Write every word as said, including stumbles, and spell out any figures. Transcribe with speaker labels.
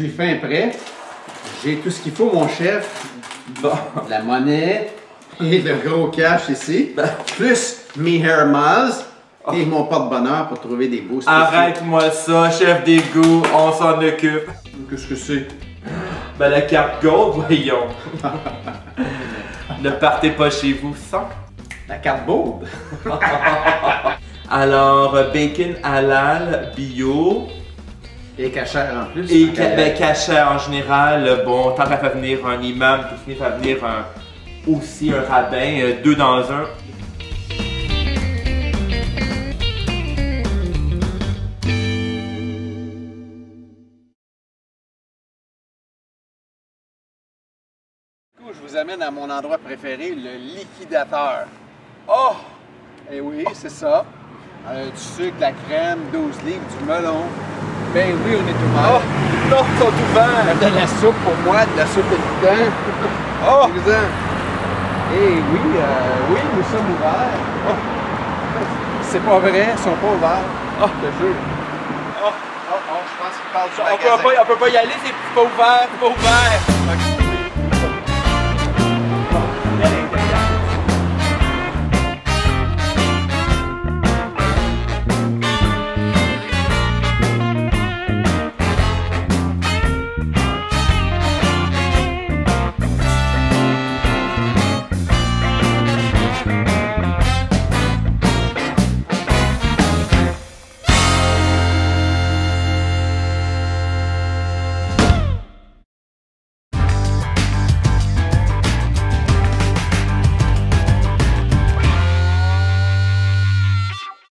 Speaker 1: suis fin prêt. J'ai tout ce qu'il faut, mon chef.
Speaker 2: Bon.
Speaker 1: La monnaie et le gros cash ici. Plus mes hair miles et mon porte-bonheur pour trouver des beaux spéciaux.
Speaker 2: Arrête-moi ça, chef d'égout, on s'en occupe.
Speaker 1: Qu'est-ce que c'est?
Speaker 2: Ben la carte gold, voyons. Ne partez pas chez vous sans.
Speaker 1: La carte bold.
Speaker 2: Alors, bacon halal, bio.
Speaker 1: Et cachère en plus.
Speaker 2: Et ca ben, cachet en général, bon, tant qu'à faire venir un imam, pour finir faire venir un, aussi un rabbin, euh, deux dans un.
Speaker 1: Je vous amène à mon endroit préféré, le liquidateur. Oh! Eh oui, c'est ça. Euh, du sucre, de la crème, douze livres, du melon. Ben oui, on est ouvert.
Speaker 2: Oh! Non, ils sont ouverts!
Speaker 1: De la soupe pour moi, de la soupe évidente.
Speaker 2: Oh!
Speaker 1: Excellent. Eh oui, euh, oui, nous sommes ouverts. Oh. C'est pas vrai, ils sont pas ouverts.
Speaker 2: Oh!
Speaker 1: Je te jure.
Speaker 2: Oh!
Speaker 1: Oh, oh, je pense qu'ils parlent du
Speaker 2: On
Speaker 1: magasin.
Speaker 2: peut pas, on peut pas y aller, c'est pas ouvert, c'est pas ouvert! Okay.